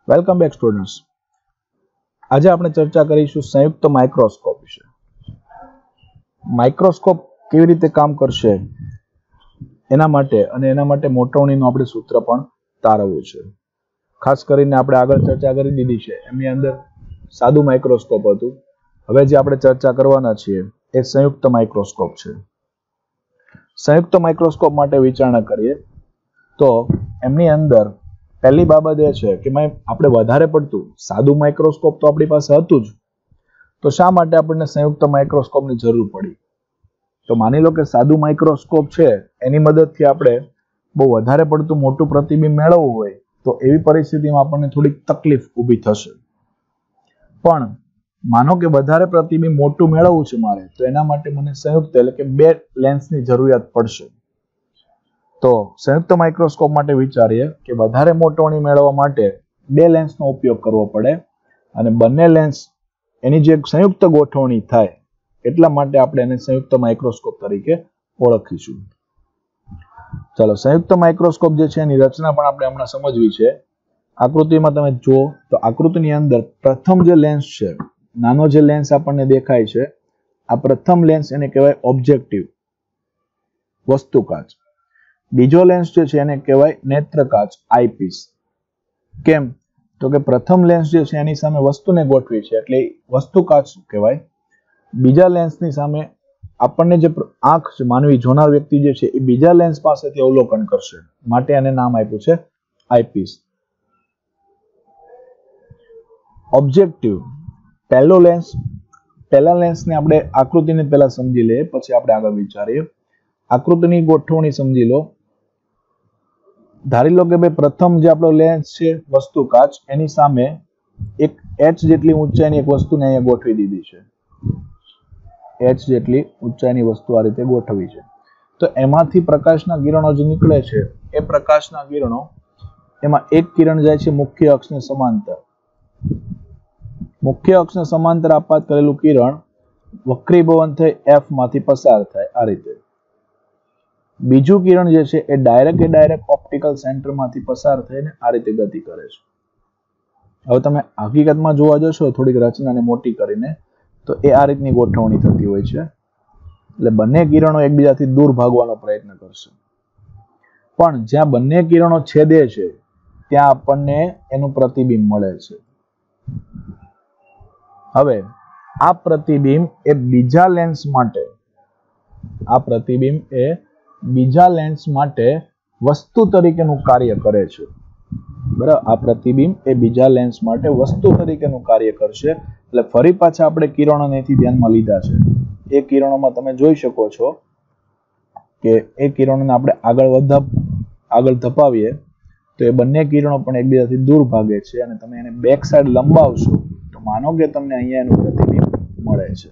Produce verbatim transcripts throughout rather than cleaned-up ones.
Welcome back students. આજે આપણે ચર્ચા કરીશું સંયુક્ત માઇક્રોસ્કોપ વિશે. માઇક્રોસ્કોપ કેવી રીતે કામ કરશે એના માટે અને એના માટે મોટવણીનું આપણે સૂત્ર પણ તારવવું છે. ખાસ કરીને આપણે આગળ ચર્ચા કરી દીધી છે એમની અંદર સાદું માઇક્રોસ્કોપ હતું. હવે જે આપણે ચર્ચા કરવાના છીએ એ સંયુક્ત માઇક્રોસ્કોપ છે. સંયુક્ત માઇક્રોસ્કોપ માટે વિચારણા કરીએ તો એમની અંદર પહેલી બાબત એ છે કે આપણે વધારે પડતું સાદું માઇક્રોસ્કોપ તો આપણી પાસે હતું જ, તો શા માટે આપણને સંયુક્ત માઇક્રોસ્કોપની જરૂર પડી? તો માની લો કે સાદું માઇક્રોસ્કોપ છે એની મદદથી આપણે બહુ વધારે પડતું મોટું પ્રતિબિંબ મેળવવું હોય તો એવી પરિસ્થિતિમાં આપણને થોડીક તકલીફ ઊભી થશે. પણ માનો કે વધારે પ્રતિબિંબ મોટું મેળવવું છે મારે, તો એના માટે મને સંયુક્ત એટલે કે બે લેન્સની જરૂરિયાત પડશે. તો સંયુક્ત માઇક્રોસ્કોપ માટે વિચારીએ કે વધારે મોટવણી મેળવવા માટે બે લેન્સનો ઉપયોગ કરવો પડે અને બંને લેન્સ એની જે સંયુક્ત ગોઠવણી થાય એટલા માટે આપણે એને સંયુક્ત માઇક્રોસ્કોપ તરીકે ઓળખીશું. ચાલો, સંયુક્ત માઇક્રોસ્કોપ જે છે એની રચના પણ આપણે હમણાં સમજવી છે. આકૃતિમાં તમે જુઓ તો આકૃતિની અંદર પ્રથમ જે લેન્સ છે, નાનો જે લેન્સ આપણને દેખાય છે, આ પ્રથમ લેન્સ એને કહેવાય ઓબ્જેક્ટિવ, વસ્તુકાચ. બીજો લેન્સ જે છે એને કહેવાય નેત્રકાચ, આઈપીસ. કેમ? તો કે પ્રથમ લેન્સ જે છે એની સામે વસ્તુને ગોઠવી છે એટલે વસ્તુકાચ કહેવાય. બીજા લેન્સની સામે આપણને જે આંખ છે, માનવી જોનાર વ્યક્તિ જે છે એ બીજા લેન્સ પાસેથી અવલોકન કરશે, માટે આને નામ આપ્યું છે આઈપીસ. ઓબ્જેક્ટિવ પહેલો લેન્સ, પહેલા લેન્સને આપણે આકૃતિને પહેલા સમજી લઈએ પછી આપણે આગળ વિચારીએ. આકૃતિની ગોઠવણી સમજી લો. ધારી લો કે ભાઈ પ્રથમ જે આપણો લેન્સ છે વસ્તુકાચ, એની સામે એક એચ જેટલી ઊંચાઈની એક વસ્તુને અહીંયા ગોઠવી દીધી છે. એચ જેટલી ઊંચાઈની વસ્તુ આ રીતે ગોઠવી છે. તો એમાંથી પ્રકાશના કિરણો જે નીકળે છે એ પ્રકાશના કિરણો, એમાં એક કિરણ જાય છે મુખ્ય અક્ષને સમાંતર. મુખ્ય અક્ષને સમાંતર આપાત કરેલું કિરણ વક્રીભવન થઈ એફ માંથી પસાર થાય આ રીતે. બીજું કિરણ જે છે એ ડાયરેક્ટ એ ડાયરેક્ટ ઓપ્ટિકલ સેન્ટરમાંથી પસાર થઈને આ રીતે ગતિ કરે છે. હવે તમે હકીકતમાં જોવા જશો થોડીક રચનાને મોટી કરીને તો એ આ રીતની ગોઠવણી થતી હોય છે. એટલે બંને કિરણો એકબીજાથી દૂર ભાગવાનો પ્રયત્ન કરશે. પણ જ્યાં બંને કિરણો છેદે છે ત્યાં આપણને એનું પ્રતિબિંબ મળે છે. હવે આ પ્રતિબિંબ એ બીજા લેન્સ માટે આ પ્રતિબિંબ એ બીજા લેન્સ માટે વસ્તુ તરીકેનું કાર્ય કરે છે. બરાબર, આ પ્રતિબિંબ એ બીજા લેન્સ માટે વસ્તુ તરીકેનું કાર્ય કરશે. એટલે ફરી પાછા આપણે કિરણોને અહીંથી ધ્યાનમાં લીધા છે. એ કિરણોમાં તમે જોઈ શકો છો કે એ કિરણોને આપણે આગળ વધા આગળ ધપાવીએ તો એ બંને કિરણો પણ એકબીજાથી દૂર ભાગે છે અને તમે એને બેક સાઈડ લંબાવશો તો માનો કે તમને અહીંયા એનું પ્રતિબિંબ મળે છે.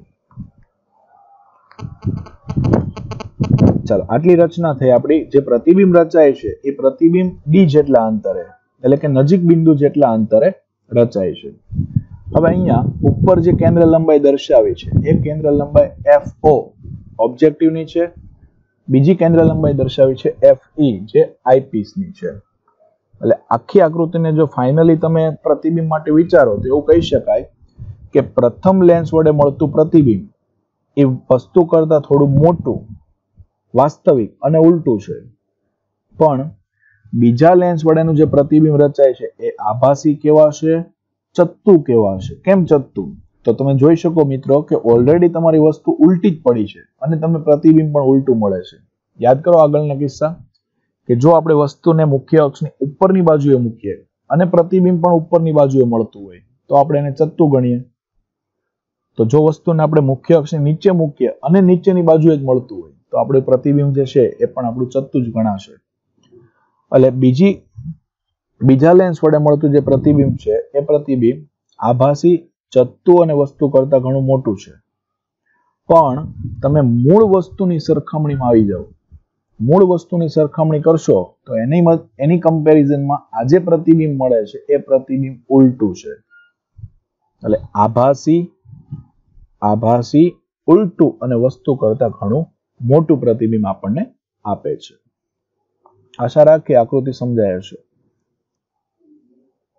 ચાલો, આટલી રચના થઈ આપણી. જે પ્રતિબિંબ રચાય છે એ પ્રતિબિંબ ડી જેટલા અંતરે એટલે કે નજીક બિંદુ જેટલા અંતરે રચાય છે. હવે અહીંયા ઉપર જે કેન્દ્ર લંબાઈ દર્શાવી છે એ કેન્દ્ર લંબાઈ એફ ઓ ઓબ્જેક્ટિવની છે. બીજી કેન્દ્ર લંબાઈ દર્શાવી છે એફ ઈ જે આઈપીસની છે. એટલે આખી આકૃતિને જો ફાઇનલી તમે પ્રતિબિંબ માટે વિચારો તો એવું કહી શકાય કે પ્રથમ લેન્સ વડે મળતું પ્રતિબિંબ એ વસ્તુ કરતા થોડું મોટું, વાસ્તવિક અને ઉલટું છે. પણ બીજા લેન્સ વડેનું જે પ્રતિબિંબ રચાય છે એ આભાસી કહેવાશે, ચત્તુ કહેવાશે. કેમ ચત્તુ? તો તમે જોઈ શકો મિત્રો કે ઓલરેડી તમારી વસ્તુ ઉલટી જ પડી છે અને તમને પ્રતિબિંબ પણ ઉલટું મળે છે. યાદ કરો આગળના કિસ્સા કે જો આપણે વસ્તુને મુખ્ય અક્ષની ઉપરની બાજુએ મૂકીએ અને પ્રતિબિંબ પણ ઉપરની બાજુએ મળતું હોય તો આપણે એને ચત્તુ ગણીએ. તો જો વસ્તુને આપણે મુખ્ય અક્ષની નીચે મૂકીએ અને નીચેની બાજુએ જ મળતું હોય તો આપણું પ્રતિબિંબ જે છે એ પણ આપણું ચત્તુ જ ગણાશે. એટલે બીજી બીજા લેન્સ વડે મળતું જે પ્રતિબિંબ છે એ પ્રતિબિંબ આભાસી, ચત્તુ અને વસ્તુ કરતા ઘણું મોટું છે. પણ તમે મૂળ વસ્તુની સરખામણીમાં આવી જાઓ, મૂળ વસ્તુની સરખામણી કરશો તો એની એની કમ્પેરિઝનમાં આ જે પ્રતિબિંબ મળે છે એ પ્રતિબિંબ ઉલટું છે. એટલે આભાસી આભાસી ઉલટું અને વસ્તુ કરતા ઘણું મોટું પ્રતિબિંબ આપણને આપે છે. આશા રાખીએ આકૃતિ સમજાય હશે.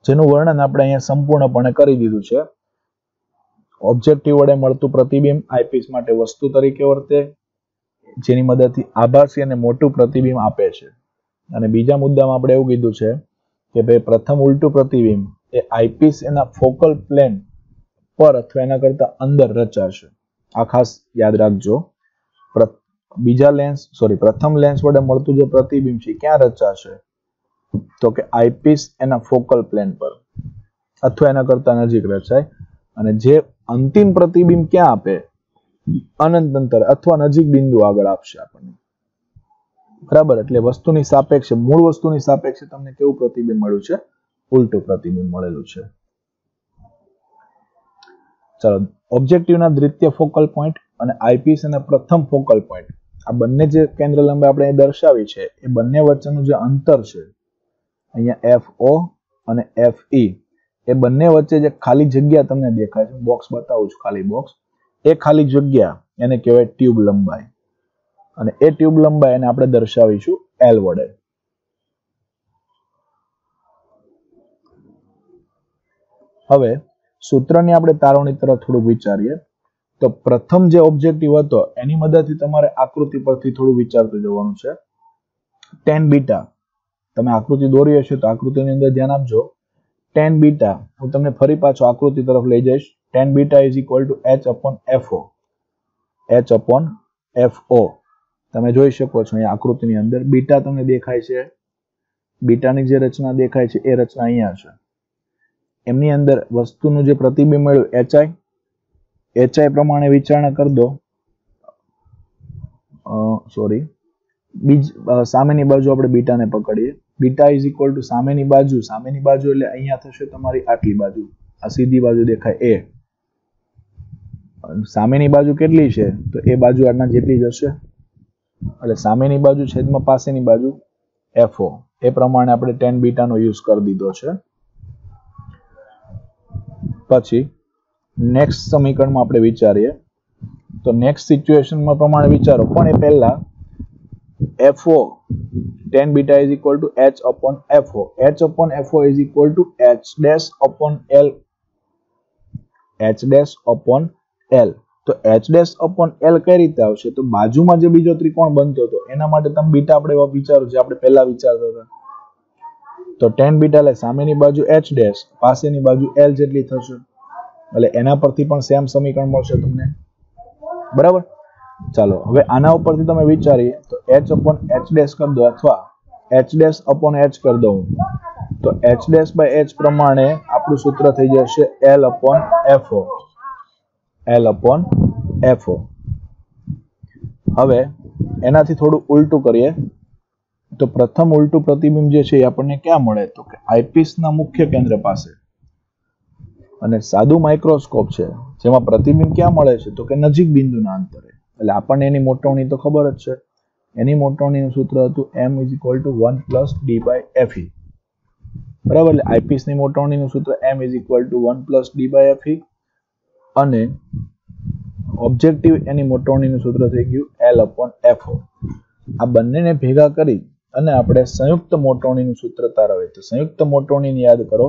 જેનું વર્ણન આપણે અહીંયા સંપૂર્ણપણે કરી દીધું છે. ઓબ્જેક્ટિવ વડે મળતું પ્રતિબિંબ આઈપીસ માટે વસ્તુ તરીકે વર્તે, જેની મદદથી આભાસી અને મોટું પ્રતિબિંબ આપે છે. અને બીજા મુદ્દામાં આપણે એવું કીધું છે કે ભાઈ પ્રથમ ઉલટું પ્રતિબિંબ એ આઈપીસ એના ફોકલ પ્લેન પર અથવા એના કરતા અંદર રચાશે. આ ખાસ યાદ રાખજો. બીજા લેન્સ સોરી પ્રથમ લેન્સ વડે મળતું જે પ્રતિબિંબ છે ક્યાં રચાશે? તો કે આઈપીસ એના ફોકલ પ્લેન પર અથવા એના કરતા નજીક રચાય. અને જે અંતિમ પ્રતિબિંબ ક્યાં આપે? અનંત અંતર અથવા નજીક બિંદુ આગળ આપશે આપણને. બરાબર, એટલે વસ્તુની સાપેક્ષે મૂળ વસ્તુની સાપેક્ષે તમને કેવું પ્રતિબિંબ મળ્યું છે? ઉલટું પ્રતિબિંબ મળેલું છે. ચાલો, ઓબ્જેક્ટિવના દ્વિતીય ફોકલ પોઈન્ટ અને આઈપીસ અને પ્રથમ ફોકલ પોઈન્ટ, આ બંને જે કેન્દ્ર લંબાઈ આપણે દર્શાવી છે એ બંને વચ્ચેનું જે અંતર છે અહીંયા એફ ઓ અને એફ ઈ, એ બંને વચ્ચે જે ખાલી જગ્યા તમને દેખાય છે, બોક્સ બતાવું છું, ખાલી બોક્સ, એ ખાલી જગ્યા એને કહેવાય ટ્યુબ લંબાઈ. અને એ ટ્યુબ લંબાઈ એને આપણે દર્શાવીશું એલ વડે. હવે સૂત્રની આપણે તારવણી તરફ થોડું વિચારીએ તો પ્રથમ જે ઓબ્જેક્ટિવ હતો એની મદદથી તમારે આકૃતિ પરથી થોડું વિચારતું જવાનું છે. ટેન બીટા તમે આકૃતિ દોરી હશે તો આકૃતિની અંદર ધ્યાન આપજો. ટેન બીટા હું તમને ફરી પાછો આકૃતિ તરફ લઈ જઈશ. Tan beta is equal to H upon FO. H upon FO તમે જોઈ શકો છો અહીંયા આકૃતિની અંદર બીટા તમને દેખાય છે. બીટાની જે રચના દેખાય છે એ રચના અહીંયા છે. એમની અંદર વસ્તુનું જે પ્રતિબિંબ મળ્યું એચઆઈ, એચઆઈ પ્રમાણે વિચારણા કરી દો. સોરી બીજ સામેની બાજુ આપણે બીટાને પકડીએ. બીટા ઇઝ ઇક્વલ ટુ સામેની બાજુ, સામેની બાજુ એટલે અહીંયા થશે તમારી આટલી બાજુ, આ સીધી બાજુ દેખાય એ. સામેની બાજુ કેટલી છે? તો એ બાજુ આના જેટલી જ હશે. એટલે સામેની બાજુ છેદમાં પાસેની બાજુ એફઓ, એ પ્રમાણે આપણે ટેન બીટાનો યુઝ કરી દીધો છે. પછી નેક્સ્ટ સમીકરણમાં આપણે વિચારીએ તો નેક્સ્ટ સિચ્યુએશનમાં પ્રમાણે વિચારો, પણ એ પહેલા FO tan beta is equal to H upon FO. H upon FO is equal to H dash upon L. H dash upon L. તો એચ ડેશ અપોન એલ કઈ રીતે આવશે? તો બાજુમાં જે બીજો ત્રિકોણ બનતો હતો એના માટે તમે બીટા આપણે એવા વિચારો જે આપણે પહેલા વિચારતા હતા. તો ટેન બીટા એટલે સામેની બાજુ એચ ડેશ, પાસેની બાજુ એલ જેટલી થશે. એટલે એના પરથી પણ સેમ સમીકરણ મળશે તમને. બરાબર, ચાલો હવે આના ઉપરથી તમે વિચારીએ તો એચ અપોન એચ ડેશ કરી દો અથવા એચ ડેશ અપોન એચ કરી દઉં તો એચ ડેશ બાય એચ પ્રમાણે આપણું સૂત્ર થઈ જશે L upon FO. L upon FO. હવે એનાથી થોડું ઉલટું કરીએ તો પ્રથમ ઉલટું પ્રતિબિંબ જે છે એ આપણને ક્યાં મળે? તો કે આઈપીસના મુખ્ય કેન્દ્ર પાસે. અને સાદું માઇક્રોસ્કોપ છે જેમાં પ્રતિબિંબ ક્યાં મળે છે? તો કે નજીક બિંદુના અંતરે. એટલે આપણને એની મોટવણી તો ખબર જ છે. એની મોટવણીનું સૂત્ર હતું m is equal to one plus D by FE. બરાબર, એટલે આઈપીસની મોટવણીનું સૂત્ર m is equal to one plus D by FE અને ઓબ્જેક્ટિવ એની મોટવણીનું સૂત્ર થઈ ગયું એલ અપોન એફઓ. આ બંનેને ભેગા કરી અને આપણે સંયુક્ત મોટવણીનું સૂત્ર તારવીએ. તો સંયુક્ત મોટવણીને યાદ કરો.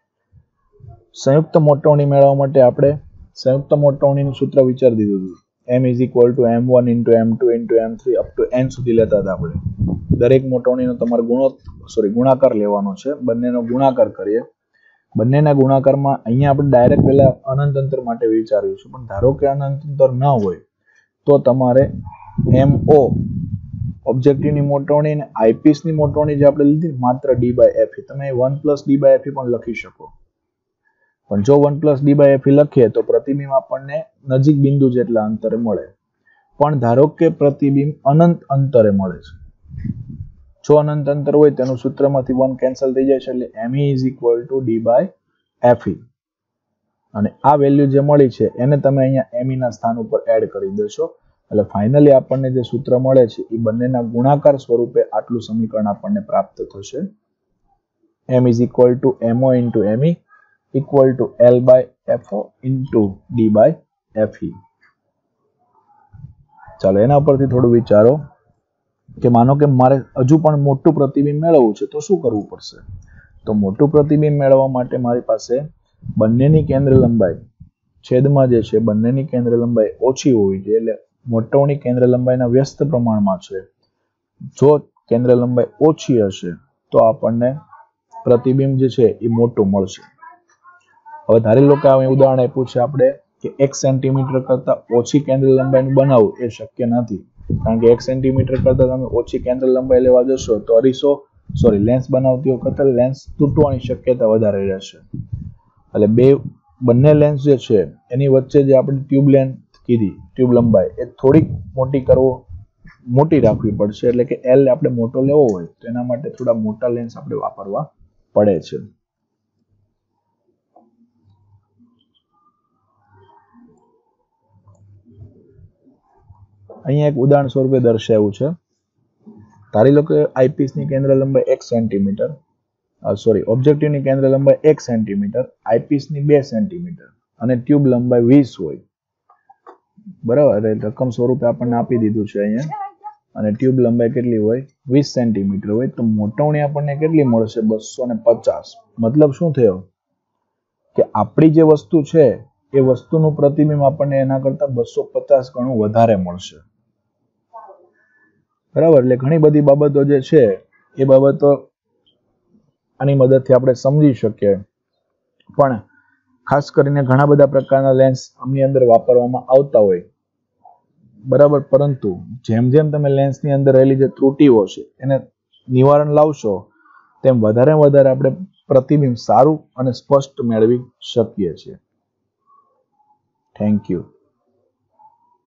સંયુક્ત મોટવણી મેળવવા માટે આપણે સંયુક્ત મોટવણીનું સૂત્ર વિચારી દીધું હતું. m is equal to M one into M two into M three up to n સુધી લેતા હતા આપણે. દરેક મોટવણીનો તમારે ગુણો સોરી ગુણાકાર લેવાનો છે. બંનેનો ગુણાકાર કરીએ. બંનેના ગુણાકારમાં અહીંયા આપણે ડાયરેક્ટ પહેલા અનંત અંતર માટે વિચાર્યું છે, પણ ધારો કે અનંત અંતર ન હોય તો તમારે mo ઓબ્જેક્ટિવની મોટવણી અને આઈપીસની મોટવણી જે આપણે લીધી માત્ર ડી બાય એફઈ, તમે one plus D by FE પણ લખી શકો. પણ જો one plus D by FE લખીએ તો પ્રતિબિંબ આપણને નજીક બિંદુ જેટલા અંતરે મળે. પણ ધારો કે પ્રતિબિંબ અનંત અંતરે મળે છે. જો અનંત અંતર હોય તેનું સૂત્રમાંથી વન કેન્સલ થઈ જાય છે, એટલે me is equal to D by FE. અને આ વેલ્યુ જે મળી છે એને તમે અહીંયા me ના સ્થાન ઉપર એડ કરી દેશો. એટલે ફાઇનલી આપણને જે સૂત્ર મળે છે એ બંનેના ગુણાકાર સ્વરૂપે આટલું સમીકરણ આપણને પ્રાપ્ત થશે. m is equal to mo into me equal to l by fo into d by fe. ચાલો એના પરથી થોડું વિચારો કે માનો કે મારે હજુ પણ મોટું પ્રતિબિંબ મેળવવું છે તો શું કરવું પડશે? તો મોટું પ્રતિબિંબ મેળવવા માટે મારી પાસે બંનેની કેન્દ્ર લંબાઈ છેદમાં જે છે બંનેની કેન્દ્ર લંબાઈ ઓછી હોવી જોઈએ, એટલે મોટવણી કેન્દ્ર લંબાઈના વ્યસ્ત પ્રમાણમાં છે. જો કેન્દ્ર લંબાઈ ઓછી હશે તો આપણને પ્રતિબિંબ જે છે એ મોટું મળશે. હવે ધારી લો કે આ ઉદાહરણ આપ્યું છે આપણે કે એક સેન્ટીમીટર કરતા ઓછી કેન્દ્ર લંબાઈનું બનાવવું એ શક્ય નથી, કારણ કે એક સેન્ટીમીટર કરતા તમે ઓછી કેન્દ્ર લંબાઈ લેવા જશો તો અરીસો સોરી લેન્સ બનાવતી વખતે લેન્સ તૂટવાની શક્યતા વધારે રહેશે. એટલે બે બંને લેન્સ જે છે એની વચ્ચે જે આપણે ટ્યુબ લેન્થ કીધી ટ્યુબ લંબાઈ એ થોડીક મોટી કરવો મોટી રાખવી પડશે, એટલે કે એલ આપણે મોટો લેવો હોય તો એના માટે થોડા મોટા લેન્સ આપણે વાપરવા પડે છે. અહીંયા એક ઉદાહરણ સ્વરૂપે દર્શાવ્યું છે. ધારી લો કે આઈપીસની કેન્દ્ર લંબાઈ એક સેન્ટીમીટર સોરી ઓબ્જેક્ટિવની કેન્દ્ર લંબાઈ એક સેન્ટીમીટર, આઈપીસની બે સેન્ટીમીટર અને ટ્યુબ લંબાઈ વીસ હોય. બરાબર, રકમ સ્વરૂપે આપણને આપી દીધું છે અહીંયા, અને ટ્યુબ લંબાઈ કેટલી હોય વીસ સેન્ટીમીટર હોય. તો મોટવણી આપણને કેટલી મળશે બસો ને પચાસ. મતલબ શું થયો કે આપણી જે વસ્તુ છે એ વસ્તુનું પ્રતિબિંબ આપણને એના કરતા બસો પચાસ ગણું વધારે મળશે. બરાબર, એટલે ઘણી બધી બાબતો જે છે એ બાબતો આની મદદથી આપણે સમજી શકીએ. પણ ખાસ કરીને ઘણા બધા પ્રકારના લેન્સ આમની અંદર વાપરવામાં આવતા હોય, બરાબર, પરંતુ જેમ જેમ તમે લેન્સની અંદર રહેલી જે ત્રુટીઓ છે એને નિવારણ લાવશો તેમ વધારે વધારે આપણે પ્રતિબિંબ સારું અને સ્પષ્ટ મેળવી શકીએ છીએ. Thank you.